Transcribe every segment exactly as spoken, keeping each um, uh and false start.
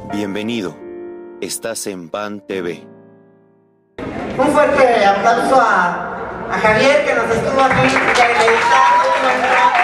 Bienvenido, estás en P A N T V. Un fuerte aplauso a, a Javier, que nos estuvo aquí editando un buen rato.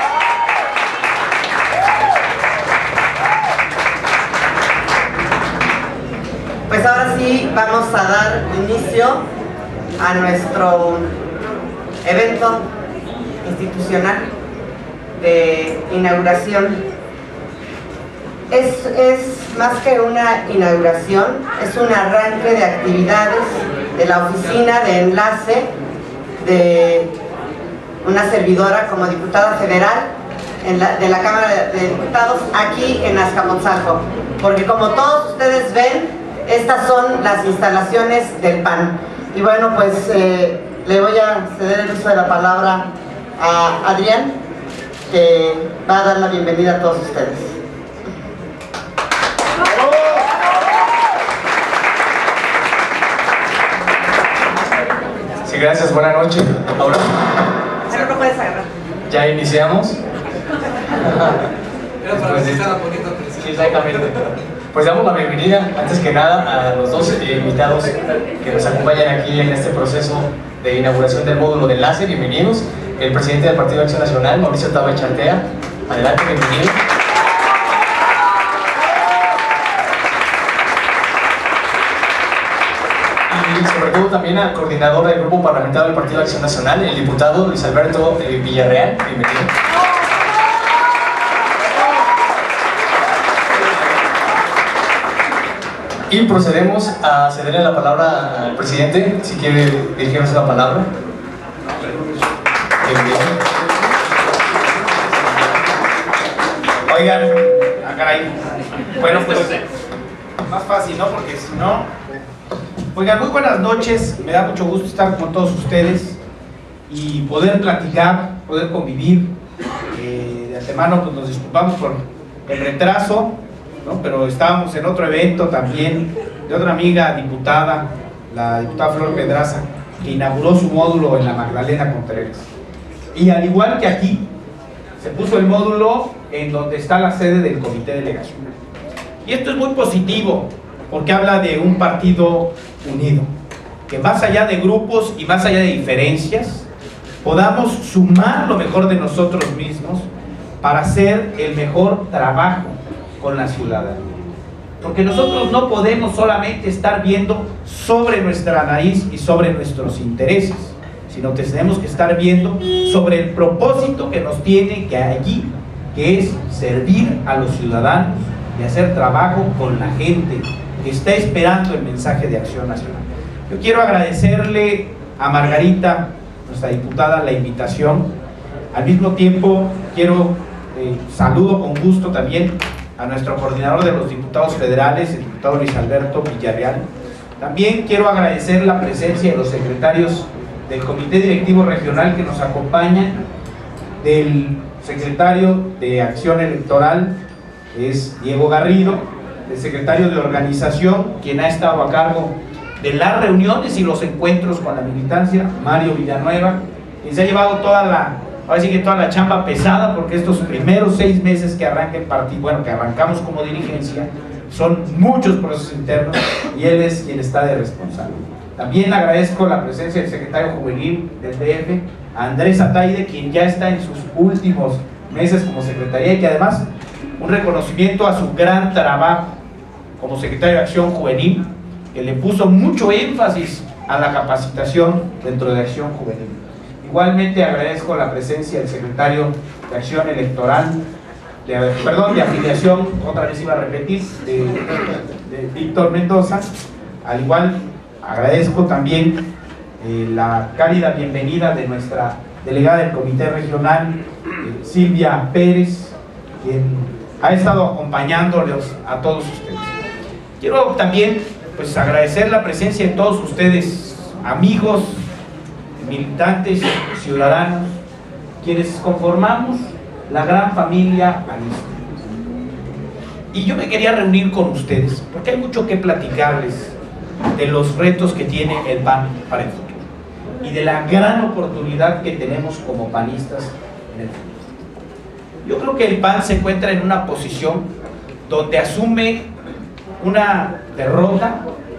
Pues ahora sí vamos a dar inicio a nuestro evento institucional de inauguración. Es, es más que una inauguración, es un arranque de actividades de la oficina de enlace de una servidora como diputada federal en la, de la Cámara de Diputados aquí en Azcapotzalco, porque como todos ustedes ven, estas son las instalaciones del P A N. Y bueno, pues eh, le voy a ceder el uso de la palabra a Adrián, que va a dar la bienvenida a todos ustedes. Sí, gracias, buenas noches. Ahora, Pero no puedes agarrar. ya iniciamos. Era para ver si estaba bonito. Sí, exactamente. Pues damos la bienvenida, antes que nada, a los dos eh, invitados que nos acompañan aquí en este proceso de inauguración del módulo de enlace. Bienvenidos. El presidente del Partido de Acción Nacional, Mauricio Taba Chartea. Adelante, bienvenido. Y sobre todo también al coordinador del Grupo Parlamentario del Partido de Acción Nacional, el diputado Luis Alberto eh, Villarreal. Bienvenido. Y procedemos a cederle la palabra al presidente, si quiere dirigirnos la palabra. Oigan, ah, caray. Bueno, pues más fácil, ¿no? Porque si no... Oigan, muy buenas noches, me da mucho gusto estar con todos ustedes y poder platicar, poder convivir. Eh, de antemano, pues nos disculpamos por el retraso, ¿no? Pero estábamos en otro evento también de otra amiga diputada, la diputada Flor Pedraza, que inauguró su módulo en la Magdalena Contreras. Y al igual que aquí, se puso el módulo en donde está la sede del Comité Delegacional. Y esto es muy positivo, porque habla de un partido unido, que más allá de grupos y más allá de diferencias, podamos sumar lo mejor de nosotros mismos para hacer el mejor trabajo con la ciudadanía. Porque nosotros no podemos solamente estar viendo sobre nuestra nariz y sobre nuestros intereses, sino que tenemos que estar viendo sobre el propósito que nos tiene que allí, que es servir a los ciudadanos y hacer trabajo con la gente que está esperando el mensaje de Acción Nacional. Yo quiero agradecerle a Margarita, nuestra diputada, la invitación. Al mismo tiempo quiero, eh, saludo con gusto también a nuestro coordinador de los diputados federales, el diputado Luis Alberto Villarreal. También quiero agradecer la presencia de los secretarios del Comité Directivo Regional que nos acompañan, del secretario de Acción Electoral, que es Diego Garrido, el secretario de Organización, quien ha estado a cargo de las reuniones y los encuentros con la militancia, Mario Villanueva, quien se ha llevado toda la, ahora sí que toda la chamba pesada, porque estos primeros seis meses que arranca el partido, bueno, que arrancamos como dirigencia, son muchos procesos internos y él es quien está de responsable. También agradezco la presencia del secretario juvenil del D F, Andrés Ataide, quien ya está en sus últimos meses como secretaría, y que además un reconocimiento a su gran trabajo como secretario de Acción Juvenil, que le puso mucho énfasis a la capacitación dentro de Acción Juvenil. Igualmente agradezco la presencia del secretario de Acción Electoral, de, perdón, de afiliación, otra vez iba a repetir, de, de Víctor Mendoza. Al igual agradezco también eh, la cálida bienvenida de nuestra delegada del Comité Regional, eh, Silvia Pérez, quien ha estado acompañándolos a todos ustedes. Quiero también pues agradecer la presencia de todos ustedes, amigos, militantes, ciudadanos, quienes conformamos la gran familia panista. Y yo me quería reunir con ustedes, porque hay mucho que platicarles de los retos que tiene el P A N para el futuro y de la gran oportunidad que tenemos como panistas en el futuro. Yo creo que el P A N se encuentra en una posición donde asume una derrota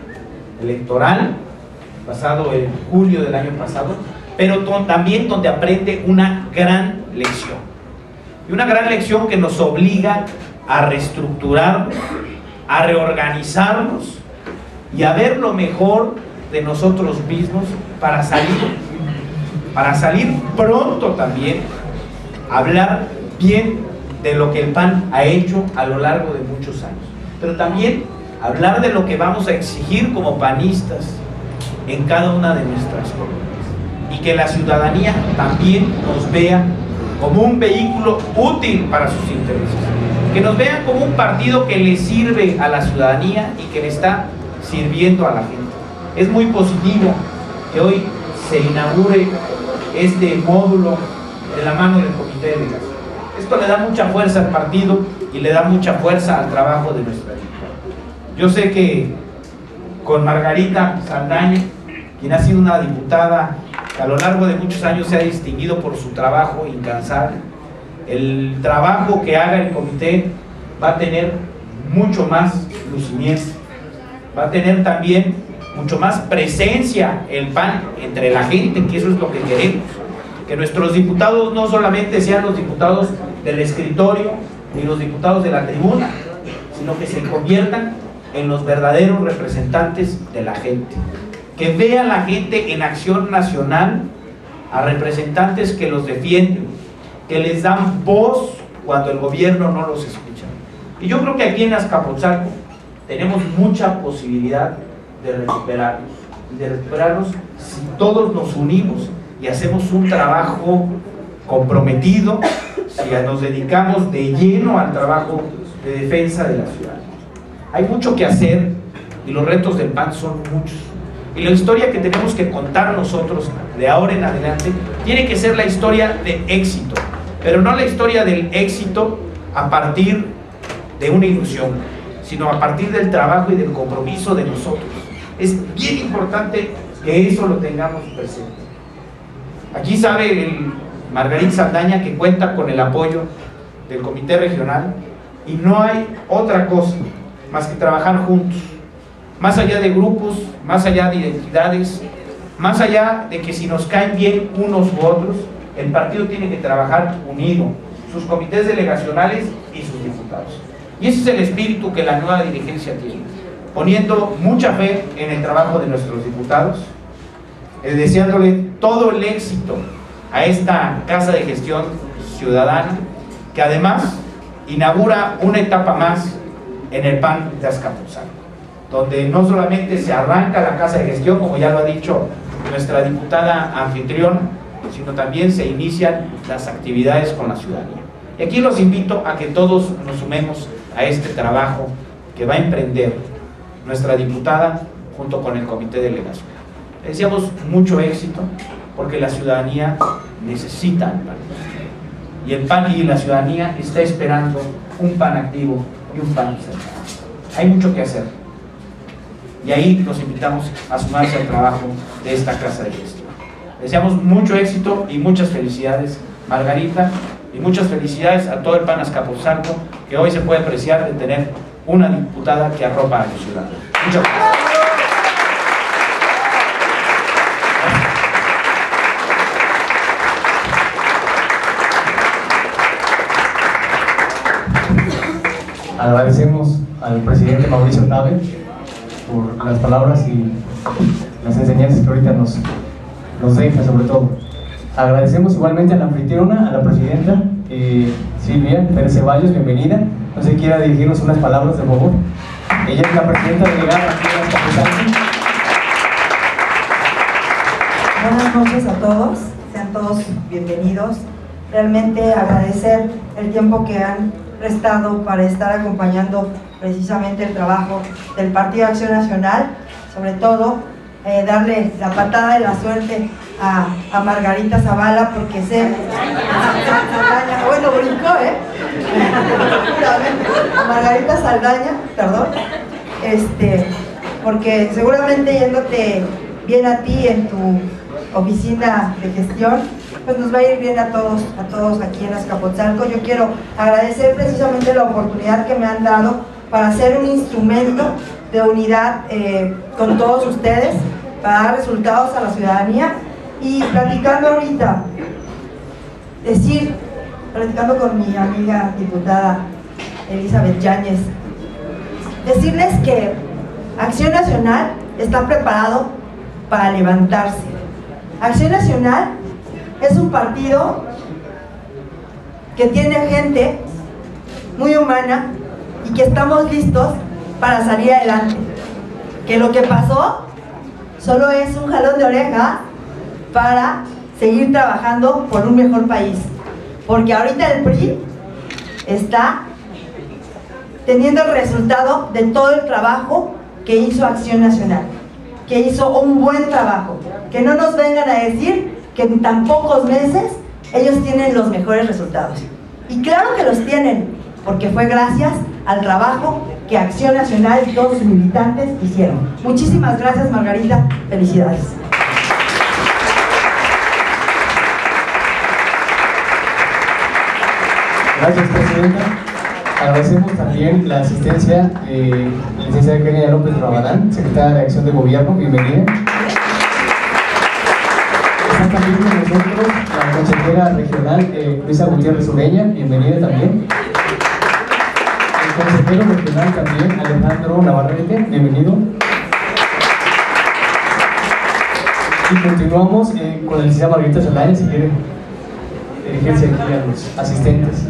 electoral pasado en julio del año pasado, pero también donde aprende una gran lección. Y una gran lección que nos obliga a reestructurar, a reorganizarnos y a ver lo mejor de nosotros mismos para salir, para salir pronto también, a hablar bien de lo que el P A N ha hecho a lo largo de muchos años, pero también hablar de lo que vamos a exigir como panistas en cada una de nuestras colonias, y que la ciudadanía también nos vea como un vehículo útil para sus intereses, que nos vean como un partido que le sirve a la ciudadanía y que le está sirviendo a la gente. Es muy positivo que hoy se inaugure este módulo de la mano del Comité de Delegación. Esto le da mucha fuerza al partido y le da mucha fuerza al trabajo de nuestra diputada. Yo sé que con Margarita Saldaña, quien ha sido una diputada que a lo largo de muchos años se ha distinguido por su trabajo incansable, el trabajo que haga el comité va a tener mucho más lucimiento, va a tener también mucho más presencia el P A N entre la gente, que eso es lo que queremos, que nuestros diputados no solamente sean los diputados del escritorio ni los diputados de la tribuna, sino que se conviertan en los verdaderos representantes de la gente, que vea la gente en acción nacional a representantes que los defienden, que les dan voz cuando el gobierno no los escucha. Y yo creo que aquí en Azcapotzalco tenemos mucha posibilidad de recuperarnos, de recuperarnos si todos nos unimos y hacemos un trabajo comprometido, si nos dedicamos de lleno al trabajo de defensa de la ciudad. Hay mucho que hacer y los retos del P A N son muchos. Y la historia que tenemos que contar nosotros de ahora en adelante tiene que ser la historia de éxito, pero no la historia del éxito a partir de una ilusión, sino a partir del trabajo y del compromiso de nosotros. Es bien importante que eso lo tengamos presente. Aquí sabe el Margarita Saldaña que cuenta con el apoyo del Comité Regional y no hay otra cosa más que trabajar juntos, más allá de grupos, más allá de identidades, más allá de que si nos caen bien unos u otros, el partido tiene que trabajar unido, sus comités delegacionales y sus diputados. Y ese es el espíritu que la nueva dirigencia tiene, poniendo mucha fe en el trabajo de nuestros diputados, eh, deseándole todo el éxito a esta Casa de Gestión Ciudadana, que además inaugura una etapa más en el P A N de Azcapotzalco, donde no solamente se arranca la Casa de Gestión, como ya lo ha dicho nuestra diputada anfitriona, sino también se inician las actividades con la ciudadanía. Y aquí los invito a que todos nos sumemos a este trabajo que va a emprender nuestra diputada junto con el Comité de Delegación. Le deseamos mucho éxito porque la ciudadanía necesita el P A N. Y el P A N y la ciudadanía está esperando un P A N activo y un P A N cercano. Hay mucho que hacer. Y ahí los invitamos a sumarse al trabajo de esta Casa de Gestión. Deseamos mucho éxito y muchas felicidades, Margarita, y muchas felicidades a todo el P A N Azcapotzalco, que hoy se puede apreciar de tener una diputada que arropa a la ciudad. Muchas gracias. Agradecemos al presidente Mauricio Tabe por las palabras y las enseñanzas que ahorita nos, nos deja, sobre todo. Agradecemos igualmente a la anfitriona, a la presidenta eh, Silvia Pérez Ceballos, bienvenida. No sé si quiera dirigirnos unas palabras, de favor. Ella es la presidenta delegada aquí en Azcapotzalco. Buenas noches a todos, sean todos bienvenidos. Realmente agradecer el tiempo que han prestado para estar acompañando precisamente el trabajo del Partido Acción Nacional, sobre todo eh, darle la patada de la suerte a, a Margarita Zavala, porque sé Saldaña, bueno, brincó, ¿eh? a Margarita Saldaña, perdón, este, porque seguramente yéndote bien a ti en tu oficina de gestión, pues nos va a ir bien a todos, a todos aquí en Azcapotzalco. Yo quiero agradecer precisamente la oportunidad que me han dado para ser un instrumento de unidad eh, con todos ustedes, para dar resultados a la ciudadanía. Y platicando ahorita, decir, platicando con mi amiga diputada Elizabeth Yáñez, decirles que Acción Nacional está preparado para levantarse. Acción Nacional es un partido que tiene gente muy humana y que estamos listos para salir adelante. Que lo que pasó solo es un jalón de oreja para seguir trabajando por un mejor país. Porque ahorita el P R I está teniendo el resultado de todo el trabajo que hizo Acción Nacional, que hizo un buen trabajo. Que no nos vengan a decir que en tan pocos meses ellos tienen los mejores resultados. Y claro que los tienen, porque fue gracias al trabajo que Acción Nacional y todos sus militantes hicieron. Muchísimas gracias, Margarita. Felicidades. Gracias, Presidenta. Agradecemos también la asistencia de la licenciada Kenia López Rabadán, secretaria de Acción de Gobierno. Bienvenida. Está también con nosotros la consejera regional eh, Luisa Gutiérrez Ureña. Bienvenida también. El consejero regional también, Alejandro Navarrete. Bienvenido. Y continuamos eh, con la licenciada Margarita Saldaña, si quiere dirigirse aquí a los asistentes.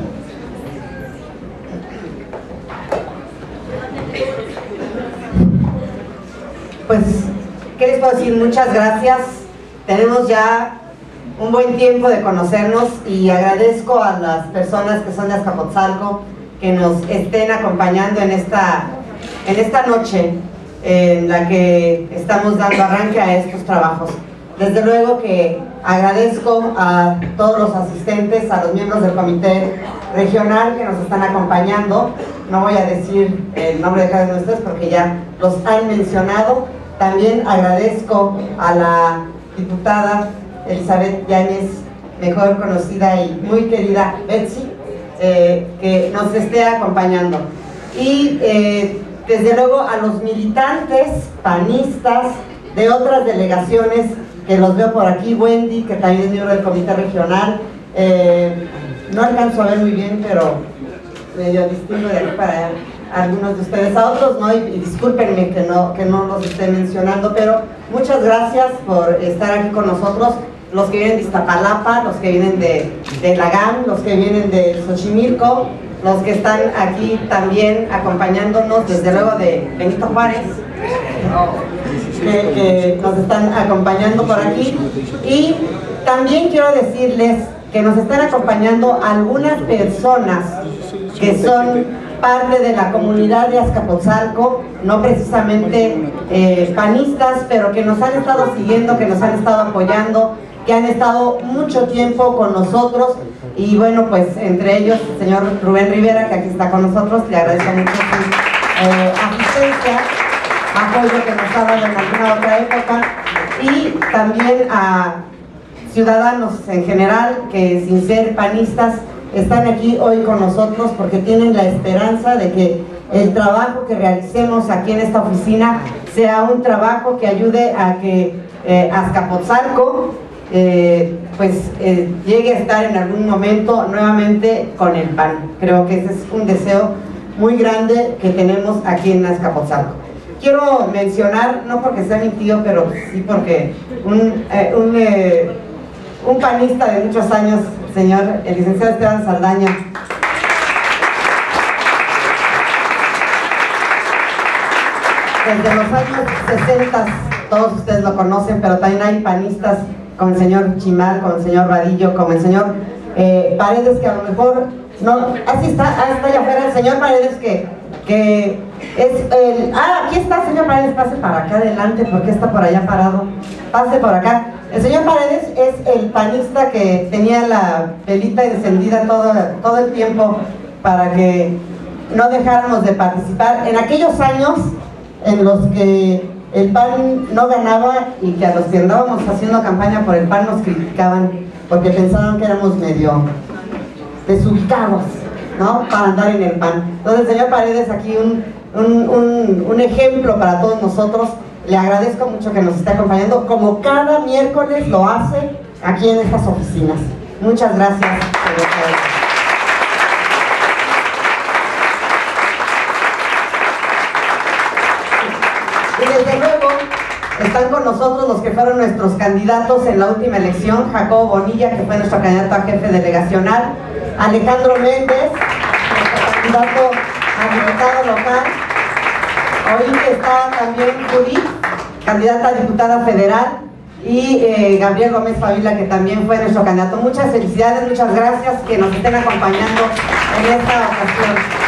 Pues, ¿qué les puedo decir? Muchas gracias. Tenemos ya un buen tiempo de conocernos y agradezco a las personas que son de Azcapotzalco que nos estén acompañando en esta, en esta noche en la que estamos dando arranque a estos trabajos. Desde luego que agradezco a todos los asistentes, a los miembros del comité regional que nos están acompañando. No voy a decir el nombre de cada uno de ustedes porque ya los han mencionado. También agradezco a la diputada Elizabeth Yáñez, mejor conocida y muy querida Betsy, eh, que nos esté acompañando. Y eh, desde luego a los militantes panistas de otras delegaciones, que los veo por aquí, Wendy, que también es miembro del comité regional. Eh, no alcanzo a ver muy bien, pero medio distingo de aquí para allá. Algunos de ustedes, a otros no, y, y discúlpenme que no, que no los esté mencionando, pero muchas gracias por estar aquí con nosotros, los que vienen de Iztapalapa, los que vienen de, de Lagán, los que vienen de Xochimilco, los que están aquí también acompañándonos, desde luego de Benito Juárez, que, que nos están acompañando por aquí. Y también quiero decirles que nos están acompañando algunas personas que son parte de la comunidad de Azcapotzalco, no precisamente eh, panistas, pero que nos han estado siguiendo, que nos han estado apoyando, que han estado mucho tiempo con nosotros. Y bueno, pues entre ellos el señor Rubén Rivera, que aquí está con nosotros, le agradezco mucho su eh, asistencia, apoyo que nos ha dado en alguna otra época, y también a ciudadanos en general que, sin ser panistas, están aquí hoy con nosotros porque tienen la esperanza de que el trabajo que realicemos aquí en esta oficina sea un trabajo que ayude a que eh, Azcapotzalco eh, pues eh, llegue a estar en algún momento nuevamente con el P A N. Creo que ese es un deseo muy grande que tenemos aquí en Azcapotzalco. Quiero mencionar, no porque sea mi tío, pero sí porque un, eh, un, eh, un panista de muchos años, señor, el licenciado Esteban Saldaña, desde los años sesenta, todos ustedes lo conocen, pero también hay panistas como el señor Chimal, como el señor Vadillo, como el señor eh, Paredes, que a lo mejor no, así está, ah, está allá afuera el señor Paredes, que, que es el, ah, aquí está el señor Paredes, pase para acá adelante, porque está por allá parado, pase por acá. El señor Paredes es el panista que tenía la velita encendida todo, todo el tiempo para que no dejáramos de participar en aquellos años en los que el P A N no ganaba y que a los que andábamos haciendo campaña por el P A N nos criticaban porque pensaban que éramos medio desubicados. ¿no? Para andar en el P A N. Entonces, señor Paredes, aquí un, un, un, un ejemplo para todos nosotros. Le agradezco mucho que nos esté acompañando, como cada miércoles lo hace aquí en estas oficinas. Muchas gracias, señor Paredes. Y desde luego están con nosotros los que fueron nuestros candidatos en la última elección: Jacobo Bonilla, que fue nuestro candidato a jefe delegacional; Alejandro Méndez, nuestro candidato a diputado local; ahorita está también Judith, candidata a diputada federal; y eh, Gabriel Gómez Favila, que también fue nuestro candidato. Muchas felicidades, muchas gracias que nos estén acompañando en esta ocasión.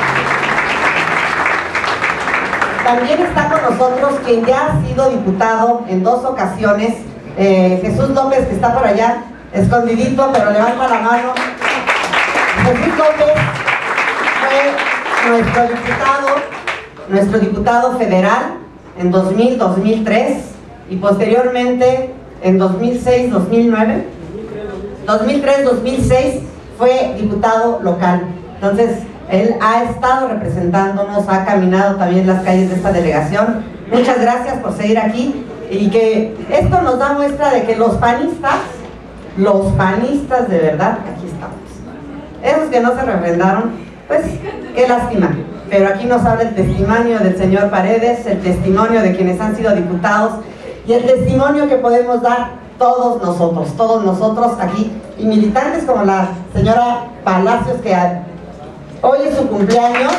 También está con nosotros quien ya ha sido diputado en dos ocasiones, eh, Jesús López, que está por allá, escondidito, pero levanta la mano. Jesús López fue nuestro diputado, nuestro diputado federal en dos mil, dos mil tres, y posteriormente en dos mil seis, dos mil nueve, dos mil tres, dos mil seis fue diputado local. Entonces, él ha estado representándonos, ha caminado también las calles de esta delegación. Muchas gracias por seguir aquí, y que esto nos da muestra de que los panistas, los panistas de verdad, aquí estamos. Esos que no se refrendaron, pues qué lástima, pero aquí nos habla el testimonio del señor Paredes, el testimonio de quienes han sido diputados, y el testimonio que podemos dar todos nosotros, todos nosotros aquí, y militantes como la señora Palacios, que hoy es su cumpleaños.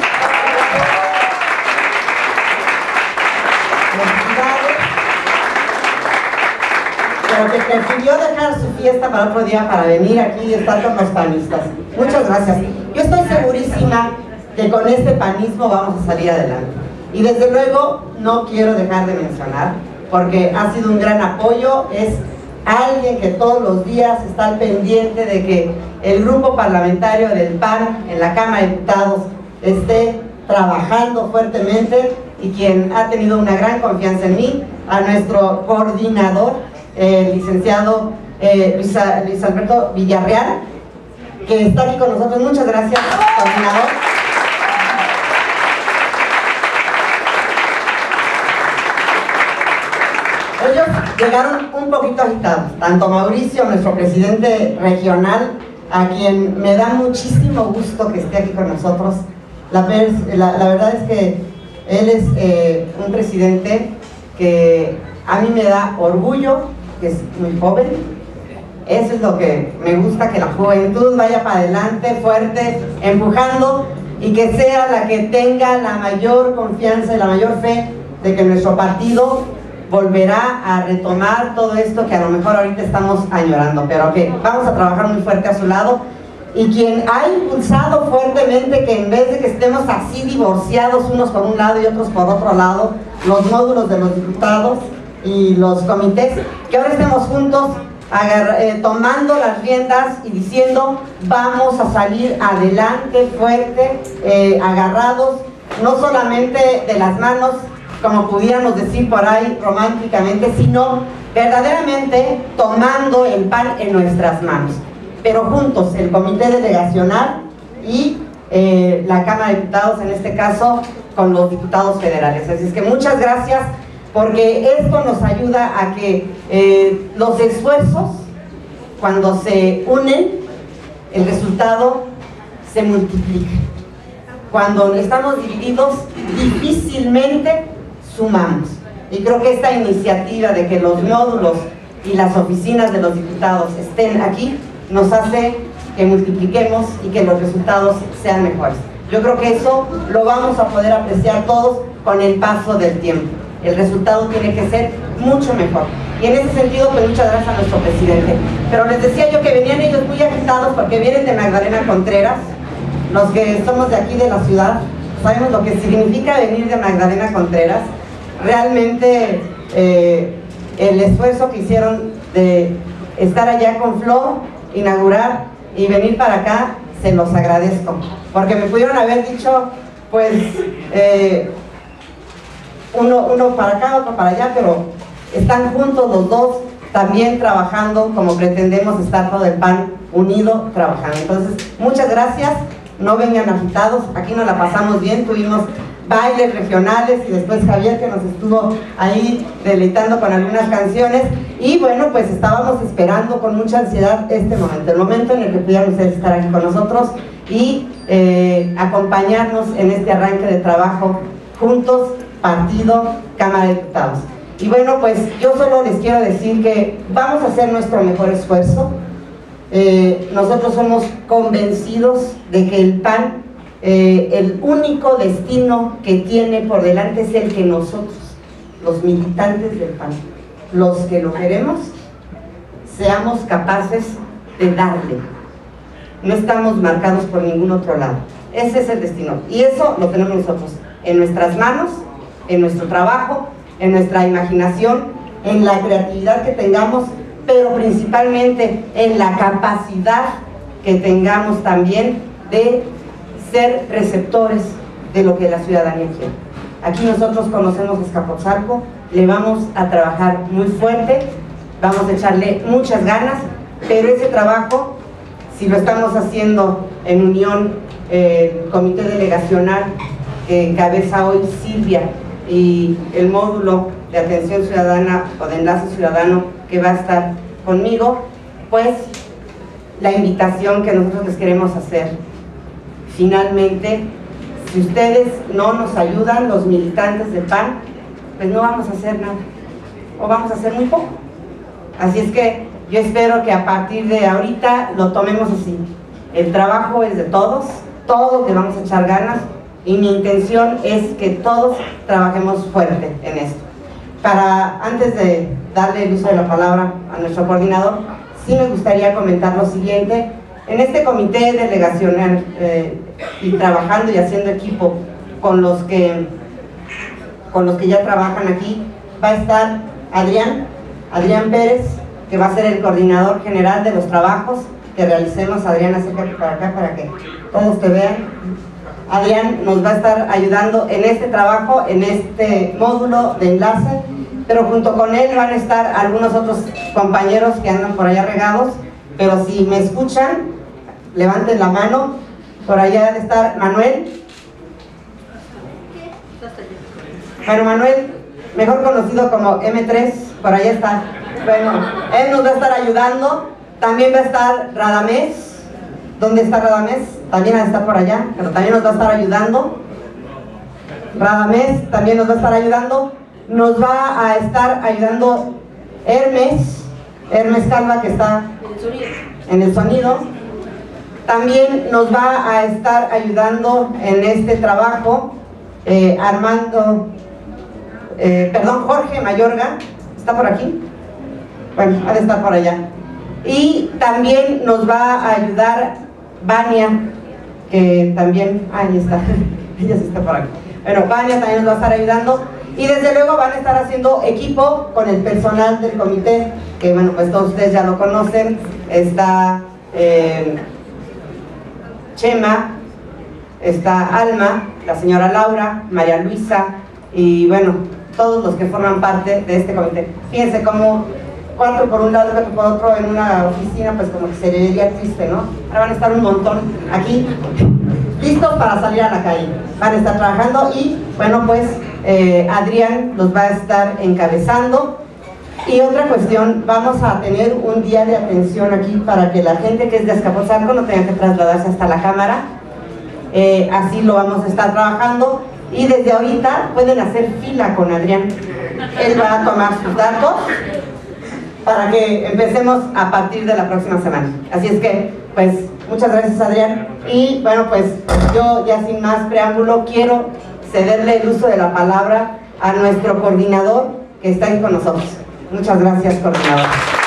Pero que prefirió dejar su fiesta para otro día para venir aquí y estar con los panistas. Muchas gracias. Yo estoy segurísima que con este panismo vamos a salir adelante. Y desde luego no quiero dejar de mencionar, porque ha sido un gran apoyo, es alguien que todos los días está al pendiente de que el grupo parlamentario del P A N en la Cámara de Diputados esté trabajando fuertemente, y quien ha tenido una gran confianza en mí, a nuestro coordinador, el licenciado eh, Luis, Luis Alberto Villarreal, que está aquí con nosotros. Muchas gracias, coordinador. Ellos llegaron un poquito agitados, tanto Mauricio, nuestro presidente regional, a quien me da muchísimo gusto que esté aquí con nosotros. La, la, la verdad es que él es eh, un presidente que a mí me da orgullo, que es muy joven. Eso es lo que me gusta, que la juventud vaya para adelante, fuerte, empujando, y que sea la que tenga la mayor confianza y la mayor fe de que nuestro partido volverá a retomar todo esto que a lo mejor ahorita estamos añorando, pero que vamos a trabajar muy fuerte a su lado. Y quien ha impulsado fuertemente que en vez de que estemos así divorciados unos por un lado y otros por otro lado, los módulos de los diputados y los comités, que ahora estemos juntos agarra, eh, tomando las riendas y diciendo vamos a salir adelante fuerte, eh, agarrados no solamente de las manos, como pudiéramos decir por ahí románticamente, sino verdaderamente tomando el pan en nuestras manos, pero juntos, el comité delegacional y eh, la Cámara de Diputados, en este caso con los diputados federales. Así es que muchas gracias, porque esto nos ayuda a que eh, los esfuerzos, cuando se unen, el resultado se multiplica. Cuando estamos divididos, difícilmente sumamos. Y creo que esta iniciativa de que los módulos y las oficinas de los diputados estén aquí nos hace que multipliquemos y que los resultados sean mejores. Yo creo que eso lo vamos a poder apreciar todos con el paso del tiempo. El resultado tiene que ser mucho mejor. Y en ese sentido, pues muchas gracias a nuestro presidente. Pero les decía yo que venían ellos muy agitados porque vienen de Magdalena Contreras. Los que somos de aquí de la ciudad sabemos lo que significa venir de Magdalena Contreras. Realmente eh, el esfuerzo que hicieron de estar allá con Flor, inaugurar y venir para acá, se los agradezco, porque me pudieron haber dicho pues eh, uno, uno para acá, otro para allá, pero están juntos los dos también trabajando como pretendemos estar todo el P A N unido trabajando. Entonces muchas gracias, no vengan agitados, aquí nos la pasamos bien, tuvimos bailes regionales y después Javier que nos estuvo ahí deleitando con algunas canciones y bueno, pues estábamos esperando con mucha ansiedad este momento, el momento en el que pudieran ustedes estar aquí con nosotros y eh, acompañarnos en este arranque de trabajo juntos, partido, Cámara de Diputados. Y bueno, pues yo solo les quiero decir que vamos a hacer nuestro mejor esfuerzo. Eh, nosotros somos convencidos de que el P A N, eh, el único destino que tiene por delante es el que nosotros, los militantes del P A N, los que lo queremos, seamos capaces de darle. No estamos marcados por ningún otro lado. Ese es el destino. Y eso lo tenemos nosotros en nuestras manos, en nuestro trabajo, en nuestra imaginación, en la creatividad que tengamos, pero principalmente en la capacidad que tengamos también de ser receptores de lo que la ciudadanía quiere. Aquí nosotros conocemos Azcapotzalco, le vamos a trabajar muy fuerte, vamos a echarle muchas ganas, pero ese trabajo, si lo estamos haciendo en unión, eh, el comité delegacional que encabeza hoy Silvia y el módulo de atención ciudadana o de enlace ciudadano que va a estar conmigo, pues la invitación que nosotros les queremos hacer, finalmente, si ustedes no nos ayudan, los militantes del P A N, pues no vamos a hacer nada, o vamos a hacer muy poco. Así es que yo espero que a partir de ahorita lo tomemos así. El trabajo es de todos, todos le vamos a echar ganas, y mi intención es que todos trabajemos fuerte en esto. Para, antes de darle el uso de la palabra a nuestro coordinador, sí me gustaría comentar lo siguiente. En este comité delegacional eh, y trabajando y haciendo equipo con los que con los que ya trabajan aquí, va a estar Adrián, Adrián Pérez, que va a ser el coordinador general de los trabajos que realicemos. Adrián, acércate para acá para que todos te vean. Adrián nos va a estar ayudando en este trabajo, en este módulo de enlace, pero junto con él van a estar algunos otros compañeros que andan por allá regados, pero si me escuchan, levanten la mano. Por allá debe estar Manuel. Bueno, Manuel, mejor conocido como eme tres, por allá está. Bueno, él nos va a estar ayudando. También va a estar Radamés. ¿Dónde está Radamés? También está por allá, pero también nos va a estar ayudando. Radamés también nos va a estar ayudando. Nos va a estar ayudando Hermes, Hermes Calva, que está en el sonido. También nos va a estar ayudando en este trabajo eh, Armando, eh, perdón, Jorge Mayorga. ¿Está por aquí? Bueno, ha de estar por allá. Y también nos va a ayudar Vania, que también, ahí está, ella sí está por aquí. Bueno, Vania también nos va a estar ayudando. Y desde luego van a estar haciendo equipo con el personal del comité, que bueno, pues todos ustedes ya lo conocen. Está eh, Chema, está Alma, la señora Laura, María Luisa, y bueno, todos los que forman parte de este comité. Fíjense cómo cuatro por un lado, cuatro por otro en una oficina, pues como que se le vería triste, ¿no? Ahora van a estar un montón aquí, listos para salir a la calle. Van a estar trabajando y, bueno, pues eh, Adrián los va a estar encabezando. Y otra cuestión, vamos a tener un día de atención aquí para que la gente que es de Azcapotzalco no tenga que trasladarse hasta la cámara. Eh, así lo vamos a estar trabajando. Y desde ahorita pueden hacer fila con Adrián. Él va a tomar sus datos para que empecemos a partir de la próxima semana. Así es que, pues, muchas gracias, Adrián. Y bueno, pues yo ya sin más preámbulo quiero cederle el uso de la palabra a nuestro coordinador que está ahí con nosotros. Muchas gracias, coordinador.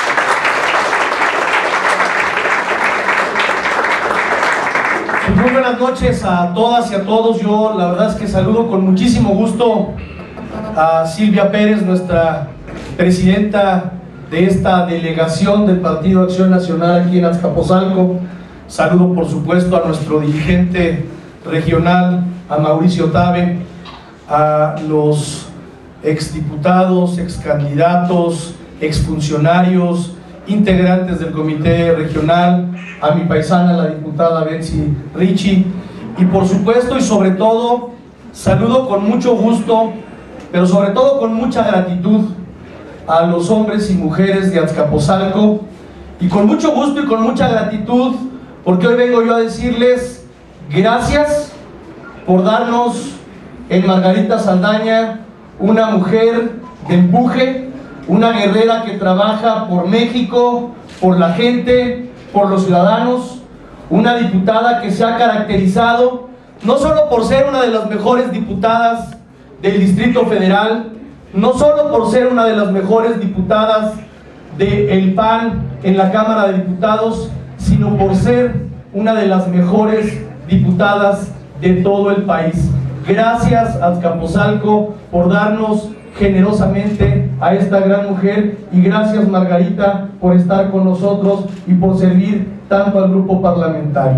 Muy buenas noches a todas y a todos. Yo la verdad es que saludo con muchísimo gusto a Silvia Pérez, nuestra presidenta de esta delegación del Partido Acción Nacional aquí en Azcapotzalco. Saludo por supuesto a nuestro dirigente regional, a Mauricio Tabe, a los exdiputados, excandidatos, exfuncionarios, integrantes del comité regional, a mi paisana, la diputada Betsy Richie, y por supuesto y sobre todo saludo con mucho gusto, pero sobre todo con mucha gratitud a los hombres y mujeres de Azcapotzalco, y con mucho gusto y con mucha gratitud porque hoy vengo yo a decirles gracias por darnos en Margarita Saldaña una mujer de empuje, una guerrera que trabaja por México, por la gente, por los ciudadanos, una diputada que se ha caracterizado no solo por ser una de las mejores diputadas del Distrito Federal, no solo por ser una de las mejores diputadas del P A N en la Cámara de Diputados, sino por ser una de las mejores diputadas de todo el país. Gracias, Azcapotzalco, por darnos generosamente a esta gran mujer, y gracias, Margarita, por estar con nosotros y por servir tanto al grupo parlamentario.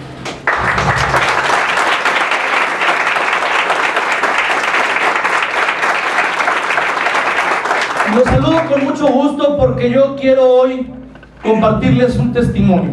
Los saludo con mucho gusto porque yo quiero hoy compartirles un testimonio.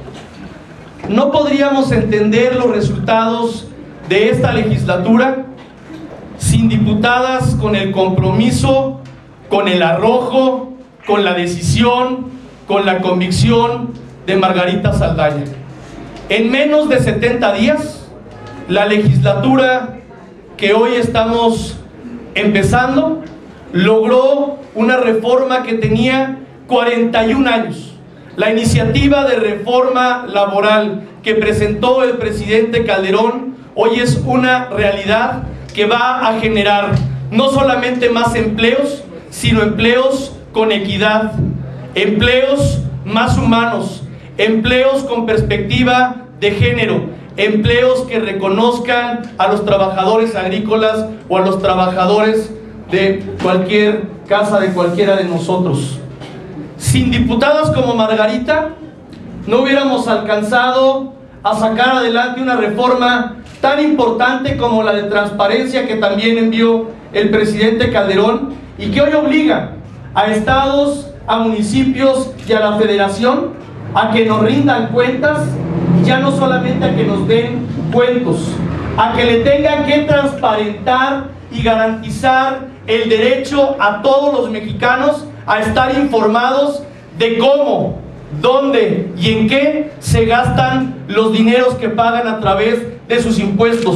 No podríamos entender los resultados de esta legislatura sin diputadas con el compromiso, con el arrojo, con la decisión, con la convicción de Margarita Saldaña. En menos de setenta días, la legislatura que hoy estamos empezando logró una reforma que tenía cuarenta y un años. La iniciativa de reforma laboral que presentó el presidente Calderón hoy es una realidad que va a generar no solamente más empleos, sino empleos con equidad, empleos más humanos, empleos con perspectiva de género, empleos que reconozcan a los trabajadores agrícolas o a los trabajadores de cualquier casa de cualquiera de nosotros. Sin diputadas como Margarita, no hubiéramos alcanzado a sacar adelante una reforma tan importante como la de transparencia que también envió el presidente Calderón y que hoy obliga a estados, a municipios y a la federación a que nos rindan cuentas, y ya no solamente a que nos den cuentos, a que le tengan que transparentar y garantizar el derecho a todos los mexicanos a estar informados de cómo, dónde y en qué se gastan los dineros que pagan a través de sus impuestos.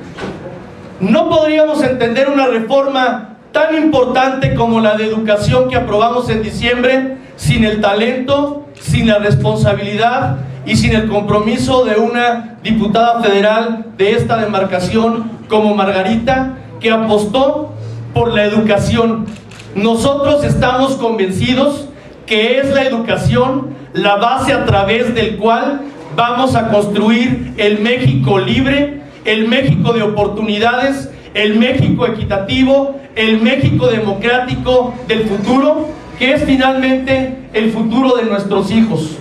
No podríamos entender una reforma tan importante como la de educación que aprobamos en diciembre sin el talento, sin la responsabilidad y sin el compromiso de una diputada federal de esta demarcación como Margarita, que apostó por la educación. Nosotros estamos convencidos que es la educación la base a través del cual vamos a construir el México libre, el México de oportunidades, el México equitativo, el México democrático del futuro, que es finalmente el futuro de nuestros hijos.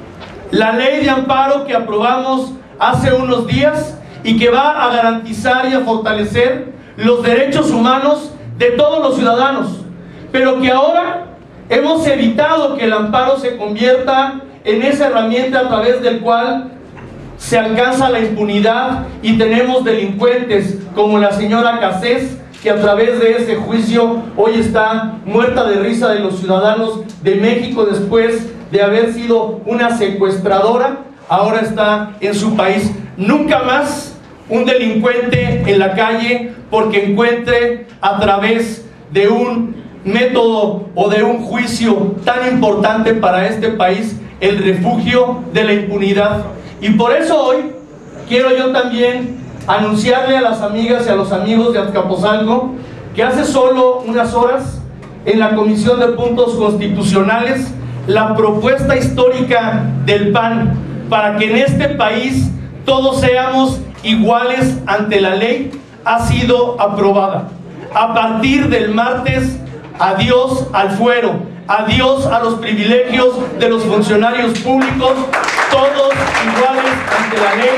La ley de amparo que aprobamos hace unos días y que va a garantizar y a fortalecer los derechos humanos de todos los ciudadanos, pero que ahora hemos evitado que el amparo se convierta en esa herramienta a través del cual se alcanza la impunidad y tenemos delincuentes como la señora Cassés, que a través de ese juicio hoy está muerta de risa de los ciudadanos de México después de haber sido una secuestradora, ahora está en su país. Nunca más un delincuente en la calle porque encuentre a través de un método o de un juicio tan importante para este país el refugio de la impunidad. Y por eso hoy quiero yo también anunciarle a las amigas y a los amigos de Azcapotzalco que hace solo unas horas en la Comisión de Puntos Constitucionales la propuesta histórica del P A N para que en este país todos seamos iguales ante la ley ha sido aprobada. A partir del martes, adiós al fuero, adiós a los privilegios de los funcionarios públicos, todos iguales ante la ley,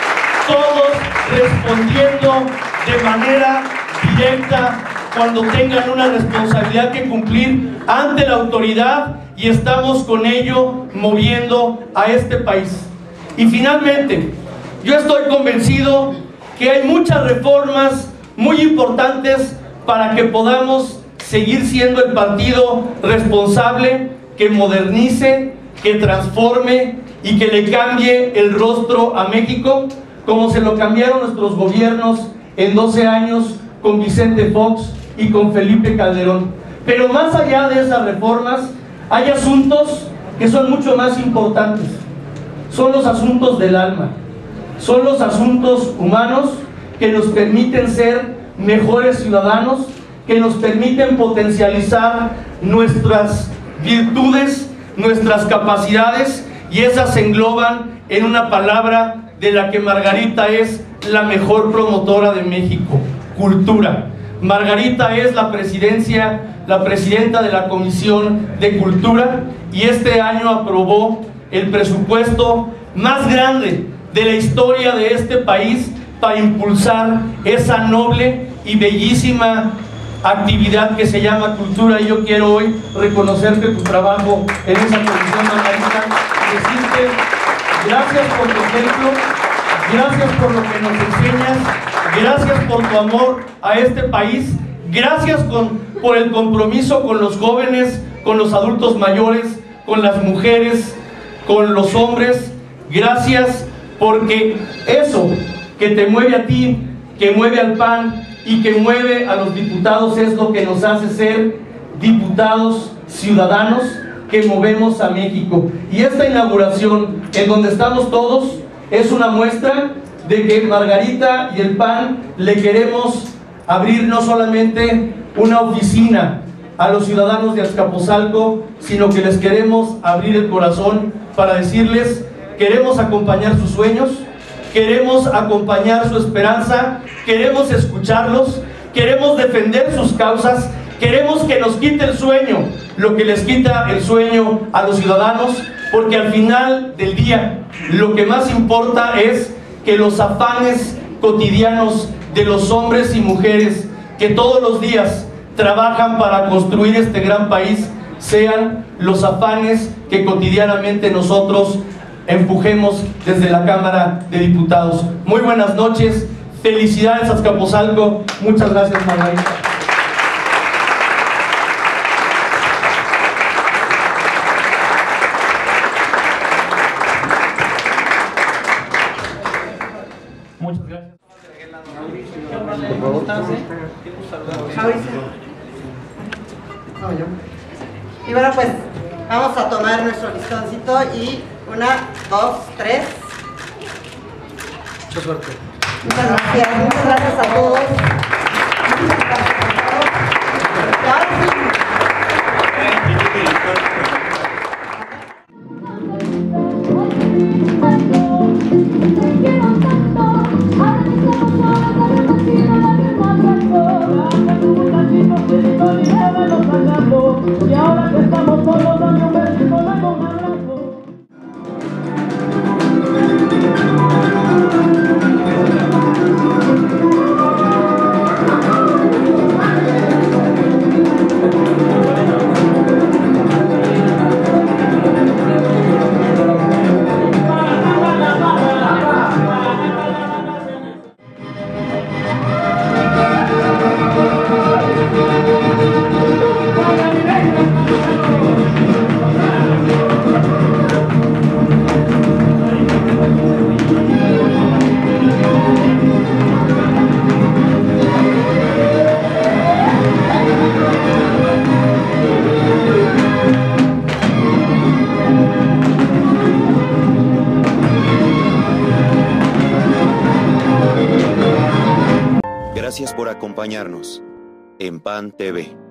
todos respondiendo de manera directa cuando tengan una responsabilidad que cumplir ante la autoridad, y estamos con ello moviendo a este país. Y finalmente, Yo estoy convencido que hay muchas reformas muy importantes para que podamos seguir siendo el partido responsable, que modernice, que transforme y que le cambie el rostro a México, como se lo cambiaron nuestros gobiernos en doce años con Vicente Fox y con Felipe Calderón. Pero más allá de esas reformas, hay asuntos que son mucho más importantes. Son los asuntos del alma, son los asuntos humanos que nos permiten ser mejores ciudadanos, que nos permiten potencializar nuestras virtudes, nuestras capacidades, y esas se engloban en una palabra de la que Margarita es la mejor promotora de México: cultura. Margarita es la presidencia, la presidenta de la Comisión de Cultura, y este año aprobó el presupuesto más grande de la historia de este país para impulsar esa noble y bellísima actividad que se llama cultura. Y yo quiero hoy reconocerte tu trabajo en esa comisión, Margarita, decirte gracias por tu ejemplo, gracias por lo que nos enseñas, gracias por tu amor a este país, gracias con, por el compromiso con los jóvenes, con los adultos mayores, con las mujeres, con los hombres. Gracias porque eso que te mueve a ti, que mueve al P A N y que mueve a los diputados es lo que nos hace ser diputados ciudadanos que movemos a México. Y esta inauguración en donde estamos todos es una muestra de que Margarita y el P A N le queremos abrir no solamente una oficina a los ciudadanos de Azcapotzalco, sino que les queremos abrir el corazón para decirles: queremos acompañar sus sueños, queremos acompañar su esperanza, queremos escucharlos, queremos defender sus causas, queremos que nos quite el sueño, lo que les quita el sueño a los ciudadanos, porque al final del día lo que más importa es que los afanes cotidianos de los hombres y mujeres que todos los días trabajan para construir este gran país sean los afanes que cotidianamente nosotros empujemos desde la Cámara de Diputados. Muy buenas noches, felicidades Azcapotzalco, muchas gracias, Margarita. Muchas gracias. Y bueno, pues vamos a tomar nuestro listoncito y una, dos, tres. Mucha suerte. Muchas gracias, muchas gracias a todos. Muchas gracias a todos. Y ahora que estamos solos, dame un besito, dame un abrazo. Gracias por acompañarnos en P A N T V.